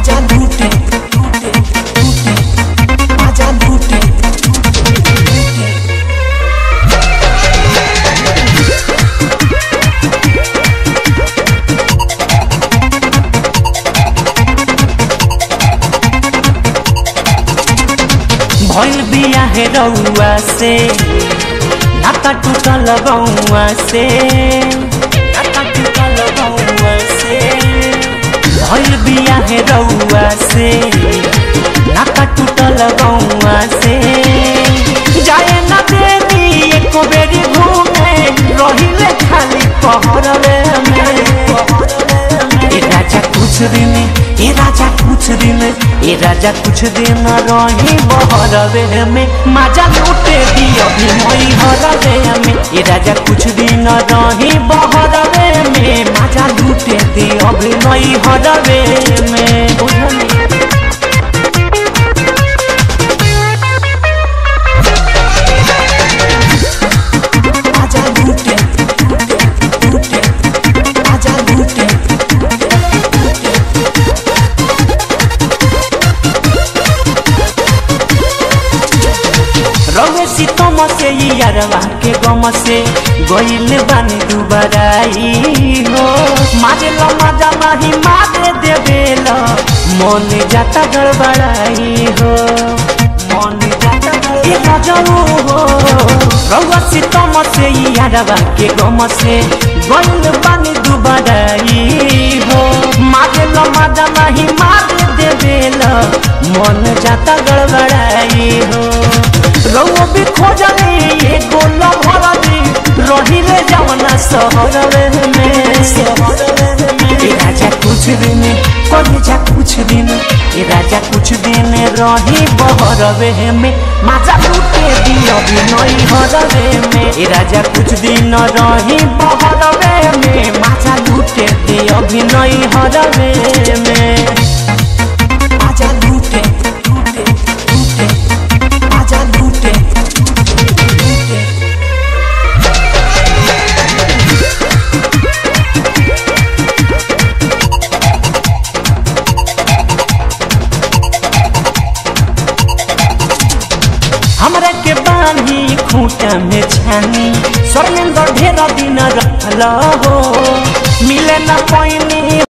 आजा लूटे लूटे लूटे आजा लूटे भइल बिया है रउआ से नाता टूटल गौआ से नाता टूटल गौआ से भइल बिया है रउआ से नाता टूटल गौआ से जाए न देनी एको बेरी घूमे रहिले खाली पहरवे में ए राजा कुछ दिन ए राजा कुछ दिन ए राजा कुछ दिन रही बहरवे में मजा लूटे दी अभी मई हरवे में ए राजा कुछ दिन रही बहरवे में मजा लूटे दी अभी मई हरवे में आजा लूटे लूटे लूटे आजा लूटे रवे सीतम से यारवा के गम से गइल बानी दुबराई हो मारेल मजा नहीं मारे देवेल मन जाता गड़बड़ाई हो मन जाता गड़बड़ाई हो रवे सीतम से यारवा के गम से गइल बानी दुबराई हो मारेल मजा नहीं मारे देवेल मन जाता गड़बड़ाई हो रउआ भी खोजनी ये गोला भरनी रहिले जवना सहरवे में ए राजा कुछ दिन कभी जा कुछ दिन ए राजा कुछ दिन रही बहरवे में मजा लूटे दी अभी नई हरवे में ए राजा कुछ दिन रही बहरवे में मजा लूटे दी अभी नई हरवे में आजा लूटे लूटे लूटे आजा लूटे लूटे हमरा के बानी खूंटा में छानी स्वर्णेंद्र ढेर दिन रखल हो मिले न पैनी